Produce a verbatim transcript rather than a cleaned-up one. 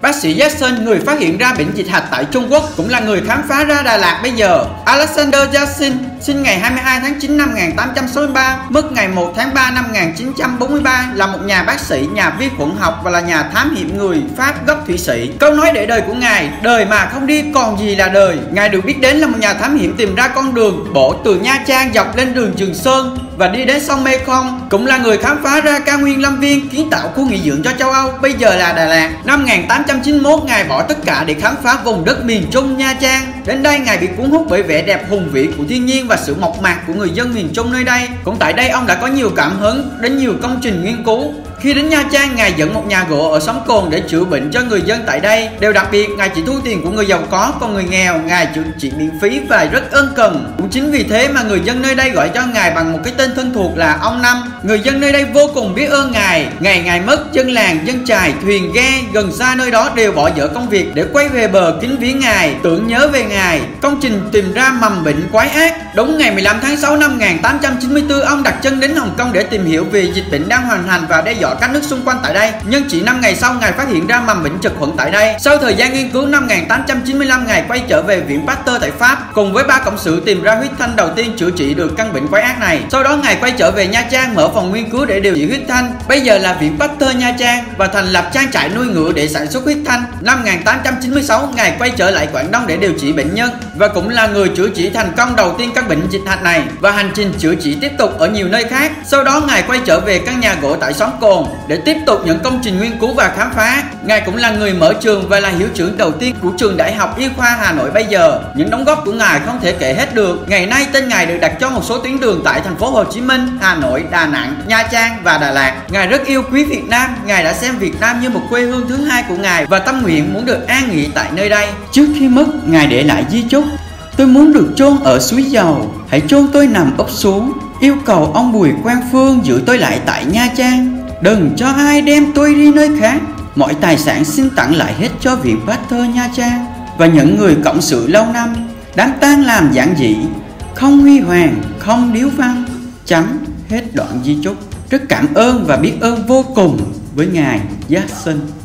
Bác sĩ Jackson, người phát hiện ra bệnh dịch hạch tại Trung Quốc, cũng là người khám phá ra Đà Lạt bây giờ. Alexander Jackson sinh ngày hai mươi hai tháng chín năm một nghìn tám trăm sáu mươi ba, mất ngày một tháng ba năm một nghìn chín trăm bốn mươi ba, là một nhà bác sĩ, nhà vi khuẩn học và là nhà thám hiểm người Pháp gốc Thụy Sĩ. Câu nói để đời của ngài: đời mà không đi còn gì là đời. Ngài được biết đến là một nhà thám hiểm tìm ra con đường bộ từ Nha Trang dọc lên đường Trường Sơn và đi đến sông Mekong, cũng là người khám phá ra cao nguyên Lâm Viên, kiến tạo khu nghỉ dưỡng cho châu Âu, bây giờ là Đà Lạt. Năm một nghìn tám trăm chín mươi mốt, ngài bỏ tất cả để khám phá vùng đất miền Trung Nha Trang. Đến đây, ngài bị cuốn hút bởi vẻ đẹp hùng vĩ của thiên nhiên và sự mộc mạc của người dân miền Trung nơi đây. Cũng tại đây, ông đã có nhiều cảm hứng đến nhiều công trình nghiên cứu. Khi đến Nha Trang, ngài dẫn một nhà gỗ ở xóm Cồn để chữa bệnh cho người dân tại đây. Điều đặc biệt, ngài chỉ thu tiền của người giàu có, còn người nghèo ngài chữa trị miễn phí và rất ân cần. Cũng chính vì thế mà người dân nơi đây gọi cho ngài bằng một cái tên thân thuộc là ông Năm. Người dân nơi đây vô cùng biết ơn ngài. Ngày ngài mất, dân làng, dân chài, thuyền ghe gần xa nơi đó đều bỏ dở công việc để quay về bờ kính viếng ngài, tưởng nhớ về ngài. Công trình tìm ra mầm bệnh quái ác. Đúng ngày mười lăm tháng sáu năm một nghìn tám trăm chín mươi tư, ông đặt chân đến Hồng Kông để tìm hiểu về dịch bệnh đang hoành hành và đe dọa các nước xung quanh tại đây. Nhưng chỉ năm ngày sau, ngài phát hiện ra mầm bệnh trực khuẩn tại đây. Sau thời gian nghiên cứu, năm một nghìn tám trăm chín mươi lăm, ngài quay trở về viện Pasteur tại Pháp cùng với ba cộng sự tìm ra huyết thanh đầu tiên chữa trị được căn bệnh quái ác này. Sau đó, ngài quay trở về Nha Trang mở phòng nghiên cứu để điều trị huyết thanh, bây giờ là viện Pasteur Nha Trang, và thành lập trang trại nuôi ngựa để sản xuất huyết thanh. Năm một nghìn tám trăm chín mươi sáu, ngài quay trở lại Quảng Đông để điều trị bệnh nhân và cũng là người chữa trị thành công đầu tiên căn bệnh dịch hạch này, và hành trình chữa trị tiếp tục ở nhiều nơi khác. Sau đó, ngài quay trở về căn nhà gỗ tại xóm Cồn để tiếp tục những công trình nghiên cứu và khám phá. Ngài cũng là người mở trường và là hiệu trưởng đầu tiên của trường Đại học Y khoa Hà Nội bây giờ. Những đóng góp của ngài không thể kể hết được. Ngày nay tên ngài được đặt cho một số tuyến đường tại thành phố Hồ Chí Minh, Hà Nội, Đà Nẵng, Nha Trang và Đà Lạt. Ngài rất yêu quý Việt Nam. Ngài đã xem Việt Nam như một quê hương thứ hai của ngài và tâm nguyện muốn được an nghỉ tại nơi đây. Trước khi mất, ngài để lại di chúc: tôi muốn được chôn ở suối Dầu, hãy chôn tôi nằm úp xuống. Yêu cầu ông Bùi Quang Phương giữ tôi lại tại Nha Trang, đừng cho ai đem tôi đi nơi khác. Mọi tài sản xin tặng lại hết cho viện Pasteur Nha Trang và những người cộng sự lâu năm. Đám tang làm giản dị, không huy hoàng, không điếu văn. Chấm hết đoạn di chúc. Rất cảm ơn và biết ơn vô cùng với ngài Jackson.